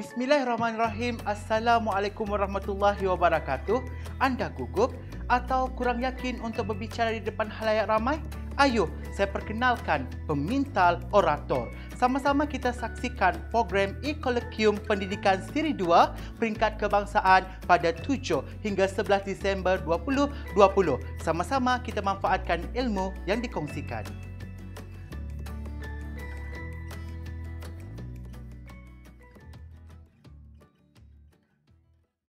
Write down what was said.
Bismillahirrahmanirrahim. Assalamualaikum warahmatullahi wabarakatuh. Anda gugup atau kurang yakin untuk berbicara di depan khalayak ramai? Ayo, saya perkenalkan pemintal orator. Sama-sama kita saksikan program E-Colloquium Pendidikan Siri 2 peringkat kebangsaan pada 7 hingga 11 Disember 2020. Sama-sama kita manfaatkan ilmu yang dikongsikan.